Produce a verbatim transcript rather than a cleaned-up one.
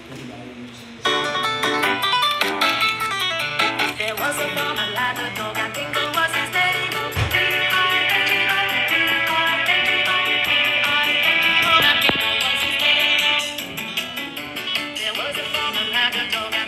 There was a farmer like a dog, I think it was his name. There was a farmer like a dog.